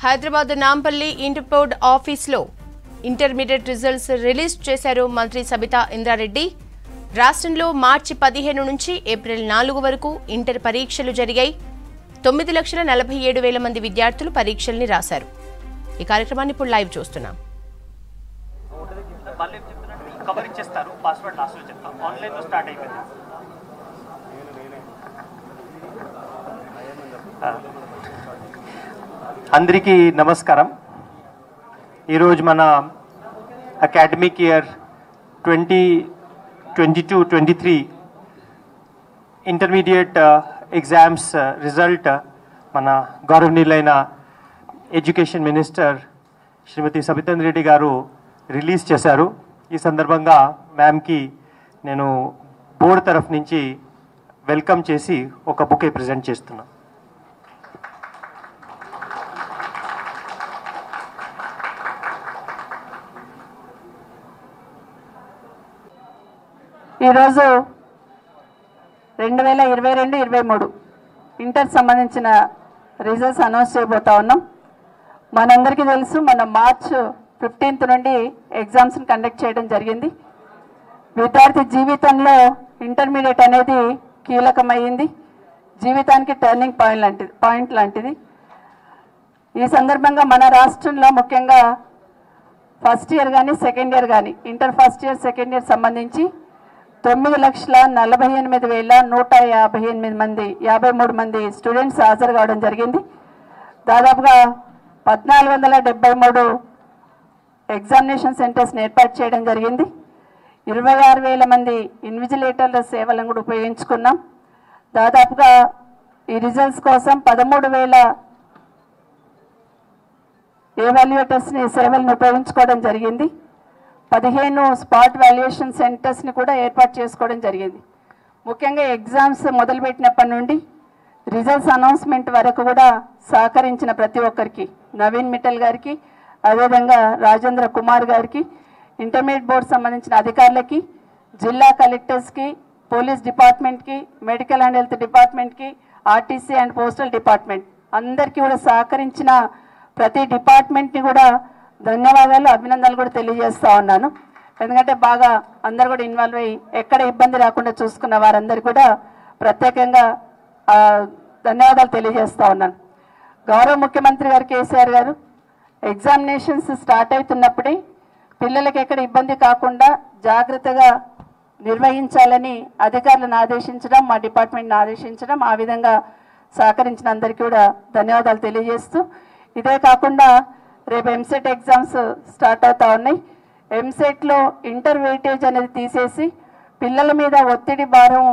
హైదరాబాద్ నాంపల్లి ఇంటర్పోర్ట్ ఆఫీస్లో intermediate results release చేశారు మంత్రి సబితా ఇంద్రారెడ్డి. రాష్ట్రంలో మార్చి 15 నుంచి ఏప్రిల్ 4 వరకు ఇంటర్ పరీక్షలు జరిగాయి. 9,47,000 మంది విద్యార్థులు పరీక్షల్ని రాశారు. ఈ కార్యక్రమాన్ని ఇప్పుడు లైవ్ చూస్తున్నాం. అందరికీ నమస్కారం. ఈరోజు మన academic year 2022-23 intermediate exams result మన గౌరవనీయులైన education minister Shrimati Sabitha Indra Reddy garu release చేశారు. ఈ సందర్భంగా మ్యామ్కి నేను బోర్డు తరఫు నుంచి వెల్కమ్ చేసి ఒక బుకే ప్రజెంట్ చేస్తున్నాను. ఈరోజు 2022-23 ఇంటర్ సంబంధించిన రిజల్ట్స్ అనౌన్స్ చేయబోతా ఉన్నాం. మనందరికీ తెలుసు, మన మార్చ్ 15th నుండి ఎగ్జామ్స్ని కండక్ట్ చేయడం జరిగింది. విద్యార్థి జీవితంలో ఇంటర్మీడియట్ అనేది కీలకమైంది, జీవితానికి టర్నింగ్ పాయింట్ లాంటిది. ఈ సందర్భంగా మన రాష్ట్రంలో ముఖ్యంగా ఫస్ట్ ఇయర్ కానీ సెకండ్ ఇయర్ కానీ inter first year second year సంబంధించి 9,48,153 మంది స్టూడెంట్స్ హాజరు కావడం జరిగింది. దాదాపుగా 1,473 ఎగ్జామినేషన్ సెంటర్స్ని ఏర్పాటు చేయడం జరిగింది. 26,000 మంది ఇన్విజిలేటర్ల సేవలను కూడా ఉపయోగించుకున్నాం. దాదాపుగా ఈ రిజల్ట్స్ కోసం 13,000 ఎవాల్యుయేటర్స్ని సేవలను ఉపయోగించుకోవడం జరిగింది. 15 స్పాట్ వాల్యుయేషన్ సెంటర్స్ని కూడా ఏర్పాటు చేసుకోవడం జరిగింది. ముఖ్యంగా ఎగ్జామ్స్ మొదలుపెట్టినప్పటి నుండి రిజల్ట్స్ అనౌన్స్మెంట్ వరకు కూడా సహకరించిన ప్రతి ఒక్కరికి, నవీన్ మిట్టల్ గారికి, అదేవిధంగా రాజేంద్ర కుమార్ గారికి, ఇంటర్మీడియట్ బోర్డు సంబంధించిన అధికారులకి, జిల్లా కలెక్టర్స్కి, పోలీస్ డిపార్ట్మెంట్కి, మెడికల్ అండ్ హెల్త్ డిపార్ట్మెంట్కి, ఆర్టీసీ అండ్ పోస్టల్ డిపార్ట్మెంట్ అందరికీ కూడా సహకరించిన ప్రతి డిపార్ట్మెంట్ని కూడా ధన్యవాదాలు, అభినందనలు కూడా తెలియజేస్తూ ఉన్నాను. ఎందుకంటే బాగా అందరు కూడా ఇన్వాల్వ్ అయ్యి ఎక్కడ ఇబ్బంది రాకుండా చూసుకున్న వారందరూ కూడా ప్రత్యేకంగా ధన్యవాదాలు తెలియజేస్తూ ఉన్నాను. గౌరవ ముఖ్యమంత్రి గారు కేసీఆర్ గారు ఎగ్జామినేషన్స్ స్టార్ట్ అవుతున్నప్పుడే పిల్లలకి ఎక్కడ ఇబ్బంది కాకుండా జాగ్రత్తగా నిర్వహించాలని అధికారులను ఆదేశించడం, మా డిపార్ట్మెంట్ని ఆదేశించడం, ఆ విధంగా సహకరించిన అందరికీ కూడా ధన్యవాదాలు తెలియజేస్తూ, ఇదే కాకుండా రేపు ఎంసెట్ ఎగ్జామ్స్ స్టార్ట్ అవుతా ఉన్నాయి. ఎంసెట్లో ఇంటర్ వెయిటేజ్ అనేది తీసేసి పిల్లల మీద ఒత్తిడి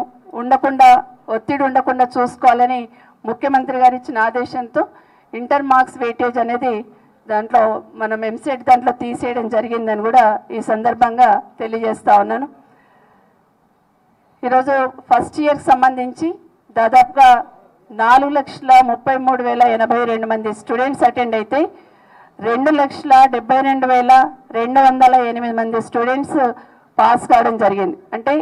ఉండకుండా చూసుకోవాలని ముఖ్యమంత్రి గారు ఇచ్చిన ఆదేశంతో ఇంటర్ మార్క్స్ వెయిటేజ్ అనేది దాంట్లో మనం ఎంసెట్ దాంట్లో తీసేయడం జరిగిందని కూడా ఈ సందర్భంగా తెలియజేస్తా ఉన్నాను. ఈరోజు ఫస్ట్ ఇయర్కి సంబంధించి దాదాపుగా 4,33,082 మంది స్టూడెంట్స్ అటెండ్ అయితే 2,72,208 మంది స్టూడెంట్స్ పాస్ కావడం జరిగింది. అంటే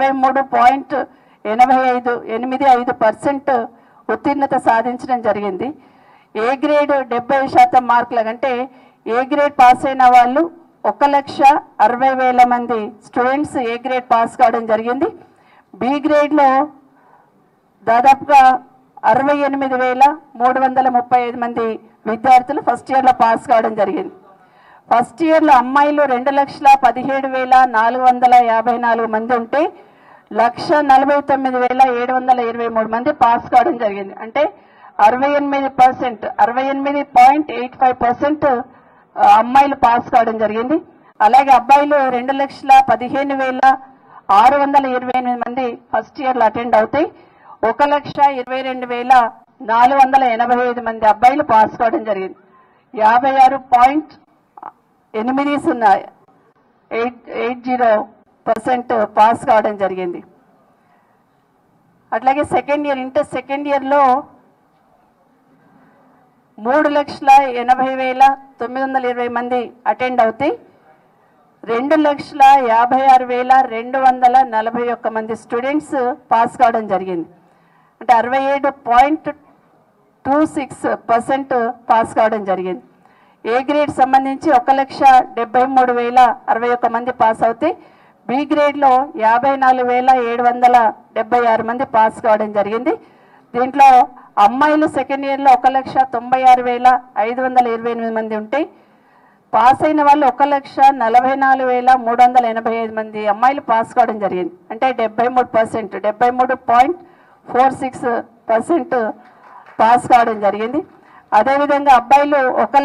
63.85% ఉత్తీర్ణత సాధించడం జరిగింది. ఏ గ్రేడ్ 70% మార్కులు, అంటే ఏ గ్రేడ్ పాస్ అయిన వాళ్ళు 1,60,000 మంది స్టూడెంట్స్ ఏ గ్రేడ్ పాస్ కావడం జరిగింది. బి గ్రేడ్లో దాదాపుగా 68,335 మంది విద్యార్థులు ఫస్ట్ ఇయర్లో పాస్ కావడం జరిగింది. ఫస్ట్ ఇయర్లో అమ్మాయిలు 2,19,454 మంది ఉంటే 1,49,723 మంది పాస్ కావడం జరిగింది. అంటే 68.85% అమ్మాయిలు పాస్ కావడం జరిగింది. అలాగే అబ్బాయిలు 2,15,628 మంది ఫస్ట్ ఇయర్లో అటెండ్ అవుతాయి. 1,22,485 మంది అబ్బాయిలు పాస్ కావడం జరిగింది. 56.80% పాస్ కావడం జరిగింది. అట్లాగే సెకండ్ ఇయర్ ఇంటర్ సెకండ్ ఇయర్లో 3,80,920 మంది అటెండ్ అవుతాయి. 2,56,241 మంది స్టూడెంట్స్ పాస్ కావడం జరిగింది. అంటే 67 26% పాస్ కావడం జరిగింది. ఏ గ్రేడ్ సంబంధించి 1,73,061 మంది పాస్ అవుతే బి గ్రేడ్లో 54,776 మంది పాస్ కావడం జరిగింది. దీంట్లో అమ్మాయిలు సెకండ్ ఇయర్లో 1,96,528 మంది ఉంటే పాస్ అయిన వాళ్ళు 1,44,385 మంది అమ్మాయిలు పాస్ కావడం జరిగింది. అంటే 73%, 73.46% పాస్ కావడం జరిగింది. అదేవిధంగా అబ్బాయిలు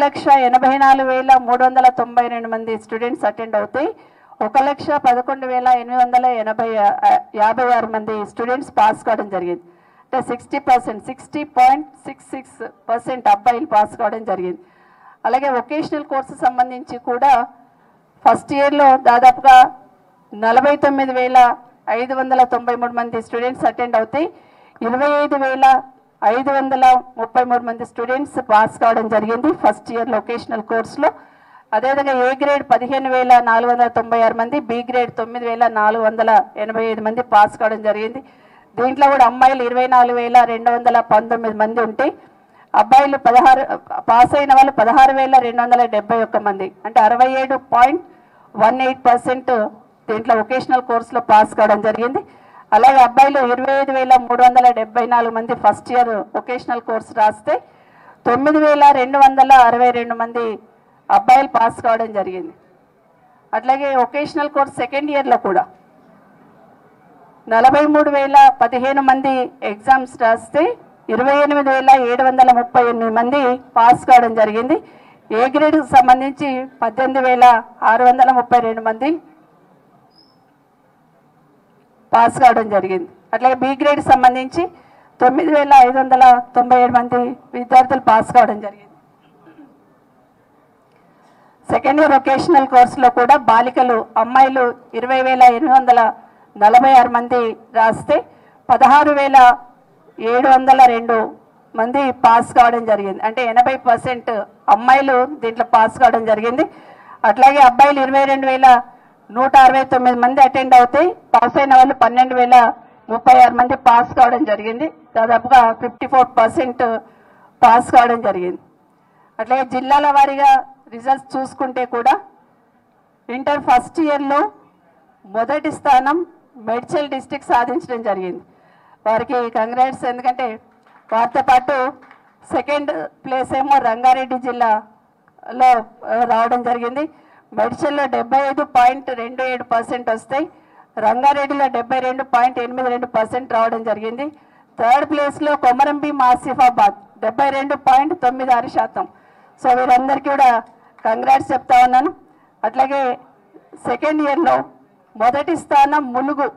1,84,392 మంది స్టూడెంట్స్ అటెండ్ అవుతాయి. 1,11,856 మంది స్టూడెంట్స్ పాస్ కావడం జరిగింది. అంటే 60%, 60.66% అబ్బాయిలు పాస్ కావడం జరిగింది. అలాగే వొకేషనల్ కోర్సు సంబంధించి కూడా ఫస్ట్ ఇయర్లో దాదాపుగా 49,593 మంది స్టూడెంట్స్ అటెండ్ అవుతాయి. 25,533 మంది స్టూడెంట్స్ పాస్ కావడం జరిగింది ఫస్ట్ ఇయర్ వొకేషనల్ కోర్సులో. అదేవిధంగా ఏ గ్రేడ్ 15,496 మంది, బి గ్రేడ్ 9,485 మంది పాస్ కావడం జరిగింది. దీంట్లో కూడా అమ్మాయిలు 24,219 మంది ఉంటే అబ్బాయిలు పాస్ అయిన వాళ్ళు 16,271 మంది, అంటే 67.18% దీంట్లో వొకేషనల్ కోర్సులో పాస్ కావడం జరిగింది. అలాగే అబ్బాయిలు 25,374 మంది ఫస్ట్ ఇయర్ వొకేషనల్ కోర్సు రాస్తే 9,262 మంది అబ్బాయిలు పాస్ కావడం జరిగింది. అట్లాగే వొకేషనల్ కోర్స్ సెకండ్ ఇయర్లో కూడా 43,015 మంది ఎగ్జామ్స్ రాస్తే 28,738 మంది పాస్ కావడం జరిగింది. ఏ గ్రేడ్కి సంబంధించి 18,632 మంది పాస్ కావడం జరిగింది. అట్లాగే బి గ్రేడ్ సంబంధించి 9,597 మంది విద్యార్థులు పాస్ కావడం జరిగింది. సెకండ్ ఇయర్ వొకేషనల్ కోర్సులో కూడా బాలికలు అమ్మాయిలు 20,846 మంది రాస్తే 16,702 మంది పాస్ కావడం జరిగింది. అంటే 80% అమ్మాయిలు దీంట్లో పాస్ కావడం జరిగింది. అట్లాగే అబ్బాయిలు 22,169 మంది అటెండ్ అవుతాయి. పాస్ అయిన వాళ్ళు 12,036 మంది పాస్ కావడం జరిగింది. దాదాపుగా 54% పాస్ కావడం జరిగింది. అట్లాగే జిల్లాల వారీగా రిజల్ట్స్ చూసుకుంటే కూడా ఇంటర్ ఫస్ట్ ఇయర్లో మొదటి స్థానం మేడ్చల్ డిస్ట్రిక్ట్ సాధించడం జరిగింది. వారికి కంగ్రాట్స్. ఎందుకంటే వారితో పాటు సెకండ్ ప్లేస్ ఏమో రంగారెడ్డి జిల్లాలో రావడం జరిగింది. మేడ్చల్లో 75.27% వస్తాయి, రంగారెడ్డిలో 72.82% రావడం జరిగింది. థర్డ్ ప్లేస్లో కొమరంభీం ఆసిఫాబాద్ 72.96%. సో వీరందరికీ కూడా కంగ్రాట్స్ చెప్తా ఉన్నాను. అట్లాగే సెకండ్ ఇయర్లో మొదటి స్థానం ములుగు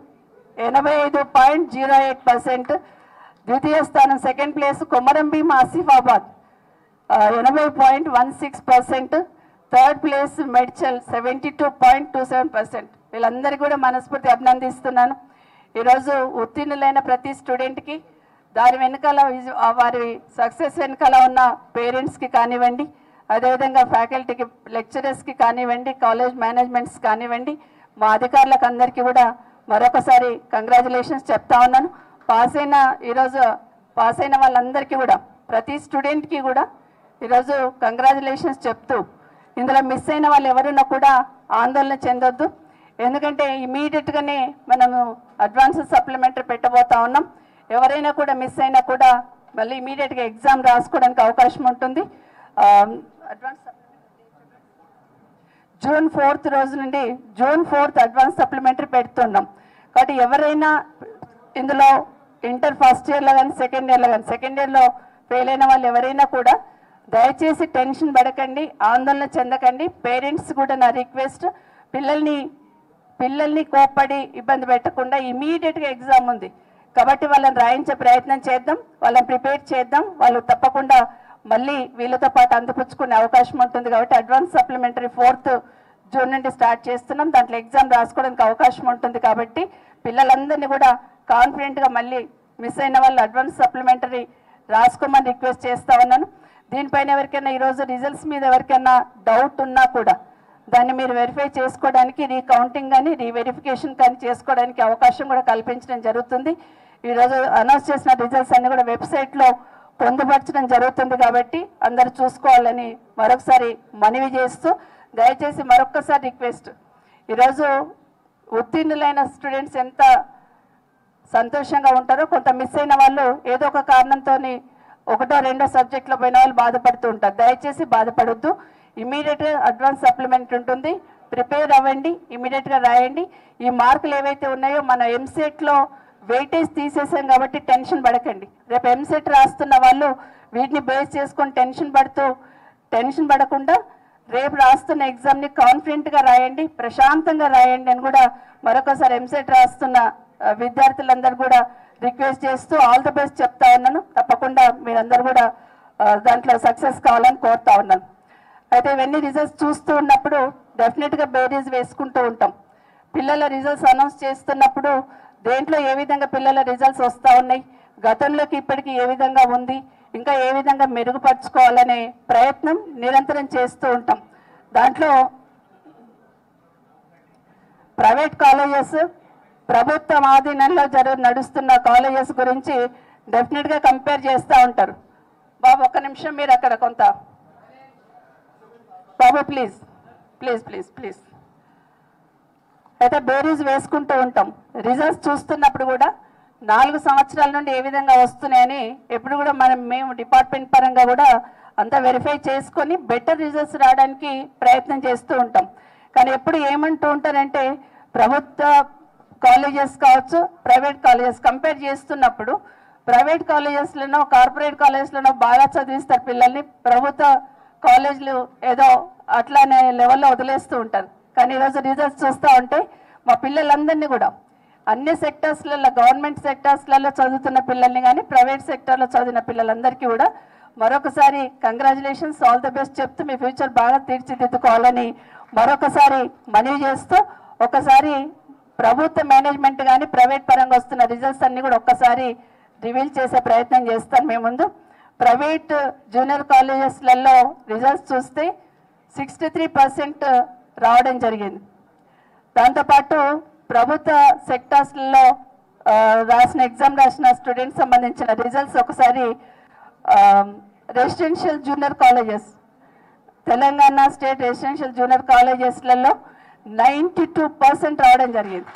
85.08%, ద్వితీయ స్థానం second place Komaram Bheem Asifabad 80.16%, third place Medchal 72.27%. వీళ్ళందరికీ కూడా మనస్ఫూర్తి అభినందిస్తున్నాను. ఈరోజు ఉత్తీర్ణులైన ప్రతి స్టూడెంట్కి దాని వెనకాల వారి సక్సెస్ వెనకాల ఉన్న పేరెంట్స్కి కానివ్వండి, అదేవిధంగా ఫ్యాకల్టీకి, లెక్చరర్స్కి కానివ్వండి, కాలేజ్ మేనేజ్మెంట్స్ కానివ్వండి, మా అధికారులకు అందరికీ కూడా మరొకసారి కంగ్రాచులేషన్స్ చెప్తా ఉన్నాను. ఈరోజు పాస్ అయిన వాళ్ళందరికీ కూడా ప్రతి స్టూడెంట్కి కూడా ఈరోజు కంగ్రాచులేషన్స్ చెప్తూ, ఇందులో మిస్ అయిన వాళ్ళు ఎవరున్నా కూడా ఆందోళన చెందొద్దు. ఎందుకంటే ఇమీడియట్గానే మనము అడ్వాన్స్ సప్లిమెంటరీ పెట్టబోతా ఉన్నాం. ఎవరైనా కూడా మిస్ అయినా కూడా మళ్ళీ ఇమీడియట్గా ఎగ్జామ్ రాసుకోవడానికి అవకాశం ఉంటుంది. అడ్వాన్స్ జూన్ 4th రోజు నుండి జూన్ 4th అడ్వాన్స్ సప్లిమెంటరీ పెడుతున్నాం. కాబట్టి ఎవరైనా ఇందులో ఇంటర్ ఫస్ట్ ఇయర్లో కానీ సెకండ్ ఇయర్లో ఫెయిల్ అయిన వాళ్ళు ఎవరైనా కూడా దయచేసి టెన్షన్ పడకండి, ఆందోళన చెందకండి. పేరెంట్స్ కూడా నా రిక్వెస్ట్, పిల్లల్ని కోప్పడి ఇబ్బంది పెట్టకుండా ఇమీడియట్గా ఎగ్జామ్ ఉంది కాబట్టి వాళ్ళని రాయించే ప్రయత్నం చేద్దాం, వాళ్ళని ప్రిపేర్ చేద్దాం. వాళ్ళు తప్పకుండా మళ్ళీ వీళ్ళతో పాటు అందిపుచ్చుకునే అవకాశం ఉంటుంది. కాబట్టి అడ్వాన్స్ సప్లిమెంటరీ 4th జూన్ నుండి స్టార్ట్ చేస్తున్నాం. దాంట్లో ఎగ్జామ్ రాసుకోవడానికి అవకాశం ఉంటుంది. కాబట్టి పిల్లలందరినీ కూడా కాన్ఫిడెంట్గా మళ్ళీ మిస్ అయిన వాళ్ళు అడ్వాన్స్ సప్లిమెంటరీ రాసుకోమని రిక్వెస్ట్ చేస్తా ఉన్నాను. దీనిపైన ఎవరికైనా ఈరోజు రిజల్ట్స్ మీద ఎవరికైనా డౌట్ ఉన్నా కూడా దాన్ని మీరు వెరిఫై చేసుకోవడానికి, రీకౌంటింగ్ కానీ రీవెరిఫికేషన్ కానీ చేసుకోవడానికి అవకాశం కూడా కల్పించడం జరుగుతుంది. ఈరోజు అనౌన్స్ చేసిన రిజల్ట్స్ అన్ని కూడా వెబ్సైట్లో పొందుపరచడం జరుగుతుంది కాబట్టి అందరూ చూసుకోవాలని మరొకసారి మనవి చేస్తూ, దయచేసి మరొక్కసారి రిక్వెస్ట్, ఈరోజు ఉత్తీర్ణులైన స్టూడెంట్స్ ఎంత సంతోషంగా ఉంటారో, కొంత మిస్ అయిన వాళ్ళు ఏదో ఒక కారణంతో ఒకటో రెండో సబ్జెక్ట్లో పోయిన వాళ్ళు బాధపడుతూ ఉంటారు. దయచేసి బాధపడొద్దు. ఇమీడియట్గా అడ్వాన్స్ సప్లిమెంట్ ఉంటుంది, ప్రిపేర్ అవ్వండి, ఇమీడియట్గా రాయండి. ఈ మార్కులు ఏవైతే ఉన్నాయో మన ఎంసెట్లో వెయిటేజ్ తీసేసాం కాబట్టి టెన్షన్ పడకండి. రేపు ఎంసెట్ రాస్తున్న వాళ్ళు వీటిని బేస్ చేసుకొని టెన్షన్ పడకుండా రేపు రాస్తున్న ఎగ్జామ్ని కాన్ఫిడెంట్గా రాయండి, ప్రశాంతంగా రాయండి అని కూడా మరొకసారి ఎంసెట్ రాస్తున్న విద్యార్థులందరూ కూడా రిక్వెస్ట్ చేస్తూ ఆల్ ది బెస్ట్ చెప్తా ఉన్నాను. తప్పకుండా మీరందరూ కూడా దాంట్లో సక్సెస్ కావాలని కోరుతా ఉన్నాను. అయితే ఇవన్నీ రిజల్ట్స్ చూస్తూ ఉన్నప్పుడు డెఫినెట్గా బేరీజ్ వేసుకుంటూ ఉంటాం. పిల్లల రిజల్ట్స్ అనౌన్స్ చేస్తున్నప్పుడు దేంట్లో ఏ విధంగా పిల్లల రిజల్ట్స్ వస్తూ ఉన్నాయి, గతంలోకి ఇప్పటికీ ఏ విధంగా ఉంది, ఇంకా ఏ విధంగా మెరుగుపరుచుకోవాలనే ప్రయత్నం నిరంతరం చేస్తూ ఉంటాం. దాంట్లో ప్రైవేట్ కాలేజెస్, ప్రభుత్వం ఆధీనంలో నడుస్తున్న కాలేజెస్ గురించి డెఫినెట్గా కంపేర్ చేస్తూ ఉంటారు. బాబు ఒక్క నిమిషం మీరు అక్కడ కొంత, బాబు ప్లీజ్ ప్లీజ్ ప్లీజ్ ప్లీజ్. అయితే బేరీజ్ వేసుకుంటూ ఉంటాం. రిజల్ట్స్ చూస్తున్నప్పుడు కూడా 4 సంవత్సరాల నుండి ఏ విధంగా వస్తున్నాయని ఎప్పుడు కూడా మేము డిపార్ట్మెంట్ పరంగా కూడా అంతా వెరిఫై చేసుకొని బెటర్ రిజల్ట్స్ రావడానికి ప్రయత్నం చేస్తూ ఉంటాం. కానీ ఎప్పుడు ఏమంటూ ఉంటారంటే ప్రభుత్వ కాలేజెస్ కావచ్చు, ప్రైవేట్ కాలేజెస్ కంపేర్ చేస్తున్నప్పుడు ప్రైవేట్ కాలేజెస్లోనో కార్పొరేట్ కాలేజెస్లోనో బాగా చదివిస్తారు పిల్లల్ని, ప్రభుత్వ కాలేజీలు ఏదో అట్లానే లెవెల్లో వదిలేస్తూ ఉంటారు. కానీ ఈరోజు రిజల్ట్స్ చూస్తూ ఉంటే మా పిల్లలందరినీ కూడా అన్ని సెక్టర్స్లలో, గవర్నమెంట్ సెక్టర్స్లలో చదువుతున్న పిల్లల్ని కానీ ప్రైవేట్ సెక్టర్లో చదివిన పిల్లలందరికీ కూడా మరొకసారి కంగ్రాచులేషన్స్, ఆల్ ది బెస్ట్ చెప్తూ మీ ఫ్యూచర్ బాగా తీర్చిదిద్దుకోవాలని మరొకసారి మనవి చేస్తూ, ఒకసారి ప్రభుత్వ మేనేజ్మెంట్ కానీ ప్రైవేట్ పరంగా వస్తున్న రిజల్ట్స్ అన్నీ కూడా ఒక్కసారి రివీల్ చేసే ప్రయత్నం చేస్తాను మేము ముందు. ప్రైవేట్ జూనియర్ కాలేజెస్లలో రిజల్ట్స్ చూస్తే 63% రావడం జరిగింది. దాంతోపాటు ప్రభుత్వ సెక్టార్స్లలో ఎగ్జామ్ రాసిన స్టూడెంట్స్ సంబంధించిన రిజల్ట్స్ ఒకసారి residential junior colleges, Telangana state residential junior కాలేజెస్లలో 92% రావడం జరిగింది.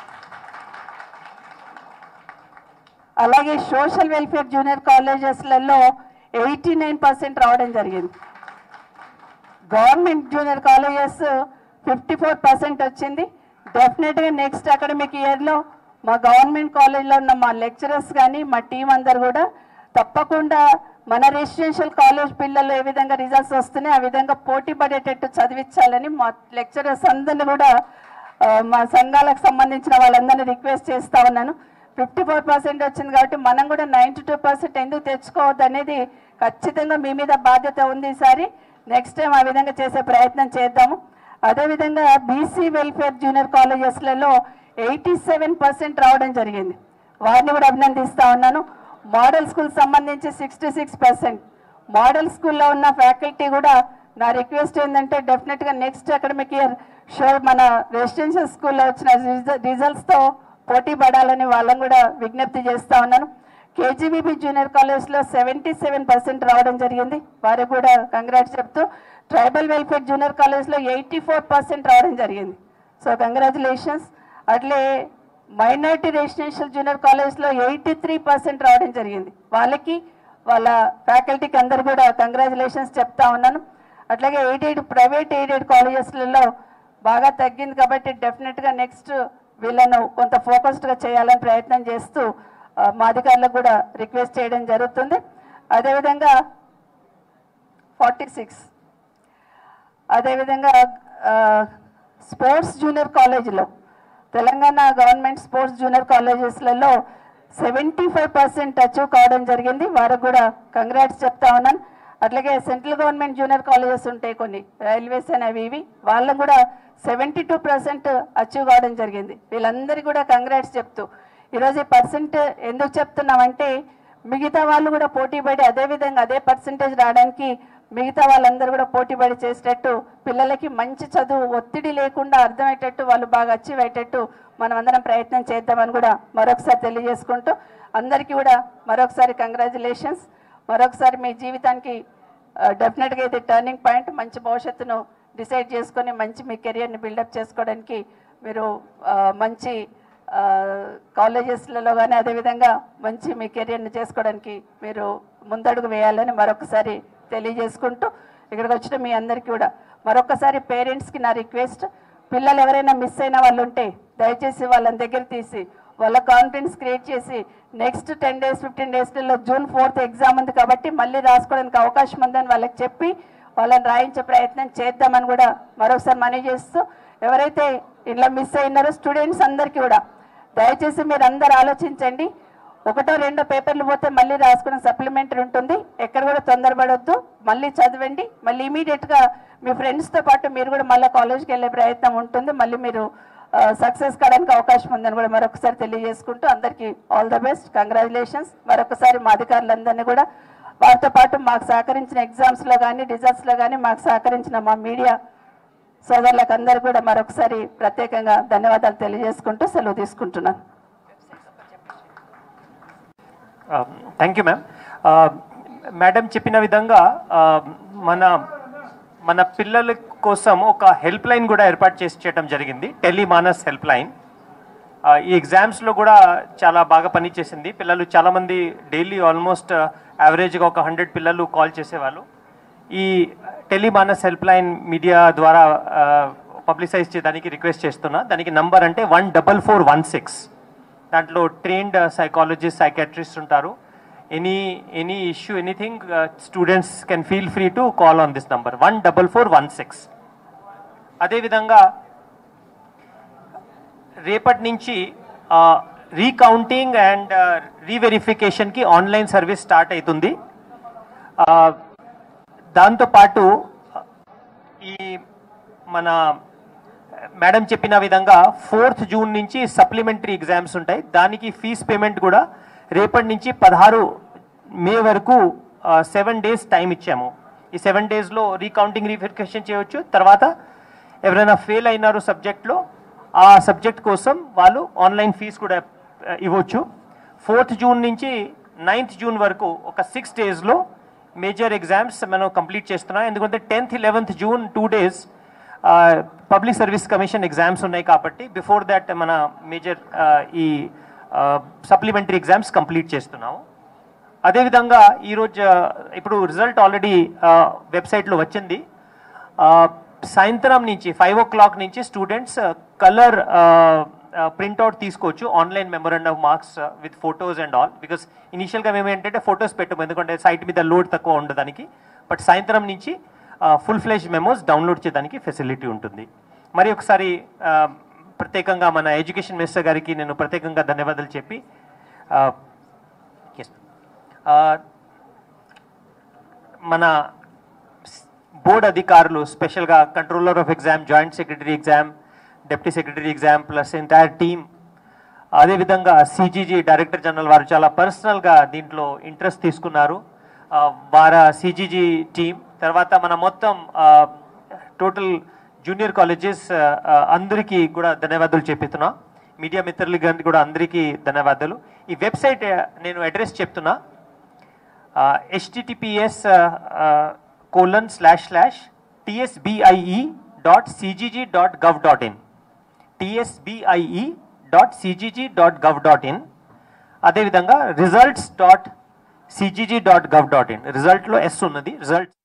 అలాగే సోషల్ వెల్ఫేర్ జూనియర్ కాలేజెస్లలో 89% రావడం జరిగింది. గవర్నమెంట్ జూనియర్ కాలేజెస్ 54% వచ్చింది. డెఫినెట్గా నెక్స్ట్ అకాడమిక్ ఇయర్లో మా గవర్నమెంట్ కాలేజ్లో ఉన్న మా లెక్చరర్స్ కానీ మా టీం అందరు కూడా తప్పకుండా మన రెసిడెన్షియల్ కాలేజ్ పిల్లలు ఏ విధంగా రిజల్ట్స్ వస్తున్నాయి ఆ విధంగా పోటీ పడేటట్టు చదివించాలని మా లెక్చరర్స్ అందరినీ కూడా మా సంఘాలకు సంబంధించిన వాళ్ళందరినీ రిక్వెస్ట్ చేస్తా ఉన్నాను. 54% వచ్చింది కాబట్టి మనం కూడా 92% ఎందుకు తెచ్చుకోవద్దు అనేది ఖచ్చితంగా మీ మీద బాధ్యత ఉంది. ఈసారి నెక్స్ట్ టైం ఆ విధంగా చేసే ప్రయత్నం చేద్దాము. అదేవిధంగా బీసీ వెల్ఫేర్ జూనియర్ కాలేజెస్లలో 87% రావడం జరిగింది. వారిని కూడా అభినందిస్తా ఉన్నాను. మోడల్ స్కూల్ సంబంధించి 66%. మోడల్ స్కూల్లో ఉన్న ఫ్యాకల్టీ కూడా నా రిక్వెస్ట్ ఏంటంటే డెఫినెట్గా నెక్స్ట్ అకాడమిక్ ఇయర్ మన రెసిడెన్షియల్ స్కూల్లో వచ్చిన రిజల్ట్స్తో పోటీ పడాలని వాళ్ళని కూడా విజ్ఞప్తి చేస్తూ ఉన్నాను. కేజీబీబీ జూనియర్ కాలేజ్లో 77% రావడం జరిగింది. వారికి కూడా కంగ్రాట్స్ చెప్తూ, ట్రైబల్ వెల్ఫేర్ జూనియర్ కాలేజ్లో 84% రావడం జరిగింది. So congratulations. అట్లే మైనారిటీ రెసిడెన్షియల్ జూనియర్ కాలేజ్లో 83% రావడం జరిగింది. వాళ్ళకి వాళ్ళ ఫ్యాకల్టీకి అందరు కూడా కంగ్రాచులేషన్స్ చెప్తా ఉన్నాను. అట్లాగే ప్రైవేట్ ఎయిడెడ్ కాలేజెస్లలో బాగా తగ్గింది కాబట్టి డెఫినెట్గా నెక్స్ట్ వీళ్ళను కొంత ఫోకస్డ్గా చేయాలని ప్రయత్నం చేస్తూ మా అధికారులకు కూడా రిక్వెస్ట్ చేయడం జరుగుతుంది. అదేవిధంగా 46. అదేవిధంగా స్పోర్ట్స్ జూనియర్ కాలేజీలో తెలంగాణ గవర్నమెంట్ స్పోర్ట్స్ జూనియర్ కాలేజెస్లలో 75% అచీవ్ కావడం జరిగింది. వారికి కూడా కంగ్రాట్స్ చెప్తా ఉన్నాను. అట్లాగే సెంట్రల్ గవర్నమెంట్ జూనియర్ కాలేజెస్ ఉంటాయి కొన్ని, రైల్వేస్ అనేవి ఇవి, వాళ్ళకు కూడా 72% అచీవ్ కావడం జరిగింది. వీళ్ళందరికీ కూడా కంగ్రాట్స్ చెప్తూ ఈరోజు ఈ పర్సెంట్ ఎందుకు చెప్తున్నామంటే మిగతా వాళ్ళు కూడా పోటీపడి అదేవిధంగా అదే పర్సెంటేజ్ రావడానికి మిగతా వాళ్ళందరూ కూడా పోటీపడి చేసేటట్టు పిల్లలకి మంచి చదువు ఒత్తిడి లేకుండా అర్థమయ్యేటట్టు వాళ్ళు బాగా అచీవ్ అయ్యేటట్టు మనం అందరం ప్రయత్నం చేద్దామని కూడా మరొకసారి తెలియజేసుకుంటూ అందరికీ కూడా మరొకసారి కంగ్రాచులేషన్స్. మరొకసారి మీ జీవితానికి డెఫినెట్గా ఇది టర్నింగ్ పాయింట్. మంచి భవిష్యత్తును డిసైడ్ చేసుకొని మంచి మీ కెరియర్ని బిల్డప్ చేసుకోవడానికి మీరు మంచి కాలేజెస్లలో కానీ అదేవిధంగా మంచి మీ కెరియర్ని చేసుకోవడానికి మీరు ముందడుగు వేయాలని మరొకసారి తెలియజేసుకుంటూ, ఇక్కడికి వచ్చిన మీ అందరికీ కూడా మరొకసారి పేరెంట్స్కి నా రిక్వెస్ట్, పిల్లలు ఎవరైనా మిస్ అయిన వాళ్ళు ఉంటే దయచేసి వాళ్ళని దగ్గర తీసి వాళ్ళ కాన్ఫిడెన్స్ క్రియేట్ చేసి నెక్స్ట్ 10 days 15 daysలో June 4th ఎగ్జామ్ ఉంది కాబట్టి మళ్ళీ రాసుకోవడానికి అవకాశం ఉందని వాళ్ళకి చెప్పి వాళ్ళని రాయించే ప్రయత్నం చేద్దామని కూడా మరొకసారి మనవి చేస్తూ, ఎవరైతే ఇలా మిస్ అయినారో స్టూడెంట్స్ అందరికీ కూడా దయచేసి మీరు అందరు ఆలోచించండి. 1-2 పేపర్లు పోతే మళ్ళీ రాసుకునే సప్లిమెంటరీ ఉంటుంది. ఎక్కడ కూడా తొందరపడొద్దు, మళ్ళీ చదవండి. మళ్ళీ ఇమీడియట్గా మీ ఫ్రెండ్స్తో పాటు మీరు కూడా మళ్ళీ కాలేజ్కి వెళ్ళే ప్రయత్నం ఉంటుంది. మళ్ళీ మీరు సక్సెస్ కావడానికి అవకాశం ఉందని కూడా మరొకసారి తెలియజేసుకుంటూ అందరికీ ఆల్ ద బెస్ట్, కంగ్రాచులేషన్స్. మరొకసారి మా అధికారులందరినీ కూడా వారితో పాటు మాకు సహకరించిన ఎగ్జామ్స్లో కానీ రిజల్ట్స్లో కానీ మాకు సహకరించిన మా మీడియా సోదరులకు అందరూ కూడా మరొకసారి ప్రత్యేకంగా ధన్యవాదాలు తెలియజేసుకుంటూ సెలవు తీసుకుంటున్నాను. Thank you ma'am. మేడం చెప్పిన విధంగా మన పిల్లల కోసం ఒక హెల్ప్ లైన్ కూడా ఏర్పాటు చేసి చేయడం జరిగింది, టెలిమానస్ హెల్ప్ లైన్. ఈ ఎగ్జామ్స్లో కూడా చాలా బాగా పనిచేసింది. పిల్లలు చాలామంది డైలీ ఆల్మోస్ట్ యావరేజ్గా ఒక 100 పిల్లలు కాల్ చేసేవాళ్ళు. ఈ టెలిమానస్ హెల్ప్ లైన్ మీడియా ద్వారా పబ్లిసైజ్ చేయడానికి రిక్వెస్ట్ చేస్తున్నా. దానికి నంబర్ అంటే 14416. దాంట్లో ట్రైన్డ్ సైకాలజిస్ట్, సైకాట్రిస్ట్ ఉంటారు. Any issue, anything, students can feel free to call on this number 14416. అదేవిధంగా రేపటి నుంచి రీకౌంటింగ్ అండ్ రీవెరిఫికేషన్కి ఆన్లైన్ సర్వీస్ స్టార్ట్ అవుతుంది. దాంతోపాటు ఈ మన మేడం చెప్పిన విధంగా 4th June నుంచి సప్లిమెంటరీ ఎగ్జామ్స్ ఉంటాయి. దానికి ఫీజ్ పేమెంట్ కూడా రేపటి నుంచి 16 May వరకు 7 days టైం ఇచ్చాము. ఈ 7 daysలో రీకౌంటింగ్ రీవెరిఫికేషన్ చేయవచ్చు. తర్వాత ఎవరైనా ఫెయిల్ అయినారో సబ్జెక్ట్లో ఆ సబ్జెక్ట్ కోసం వాళ్ళు ఆన్లైన్ ఫీజు కూడా ఇవ్వచ్చు. 4th June నుంచి 9th June వరకు ఒక 6 daysలో మేజర్ ఎగ్జామ్స్ మనం కంప్లీట్ చేస్తున్నాం. ఎందుకంటే 10th 11th June 2 days public service commission exams ఉన్నాయి కాబట్టి బిఫోర్ దాట్ మన మేజర్ ఈ సప్లిమెంటరీ ఎగ్జామ్స్ కంప్లీట్ చేస్తున్నాము. అదేవిధంగా ఈరోజు ఇప్పుడు రిజల్ట్ ఆల్రెడీ వెబ్సైట్లో వచ్చింది. సాయంత్రం నుంచి 5 o'clock నుంచి స్టూడెంట్స్ కలర్ ప్రింట్అవుట్ తీసుకోవచ్చు, online memorandum marks with photos and all. Because ఇనీషియల్గా మేము ఏంటంటే ఫొటోస్ పెట్టము, ఎందుకంటే సైట్ మీద లోడ్ తక్కువ ఉండడానికి. బట్ సాయంత్రం నుంచి ఫుల్ ఫ్లెజ్ మెమోస్ డౌన్లోడ్ చేయడానికి ఫెసిలిటీ ఉంటుంది. మరి ఒకసారి ప్రత్యేకంగా మన ఎడ్యుకేషన్ మినిస్టర్ గారికి నేను ప్రత్యేకంగా ధన్యవాదాలు చెప్పి మన బోర్డు అధికారులు, స్పెషల్గా controller of exam, joint secretary exam, deputy secretary exam plus entire team, అదేవిధంగా సిజీజీ డైరెక్టర్ జనరల్ వారు చాలా పర్సనల్గా దీంట్లో ఇంట్రెస్ట్ తీసుకున్నారు. వారి సిజీజీ టీం, తర్వాత మన మొత్తం టోటల్ జూనియర్ కాలేజెస్ అందరికీ కూడా ధన్యవాదాలు చెప్తున్నా. మీడియా మిత్రులకి కూడా అందరికీ ధన్యవాదాలు. ఈ వెబ్సైట్ నేను అడ్రస్ చెప్తున్నా, https://tsbie.cgg.gov.in tsbie.cgg.gov.in. అదేవిధంగా results.cgg.gov.in. రిజల్ట్లో S ఉన్నది, రిజల్ట్